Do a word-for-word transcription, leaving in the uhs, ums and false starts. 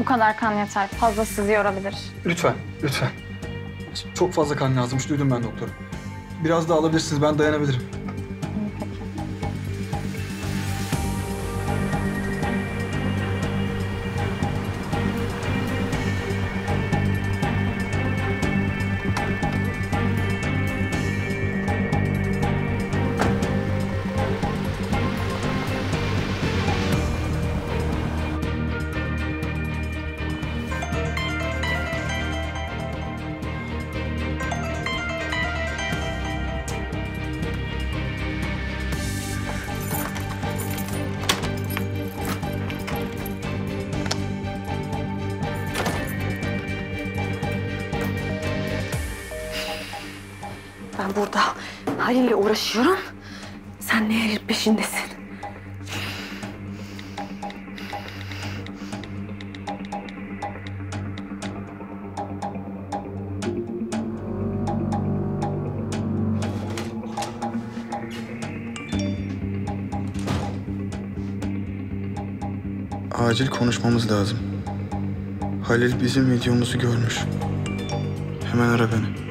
kadar kan yeter. Fazla sizi yorabilir. Lütfen, lütfen. Çok fazla kan lazımmış, duydum ben doktoru. Biraz daha alabilirsiniz, ben dayanabilirim. Peki. Ben burada Halil'le uğraşıyorum. Sen Nehir'in peşindesin. Acil konuşmamız lazım. Halil bizim videomuzu görmüş. Hemen ara beni.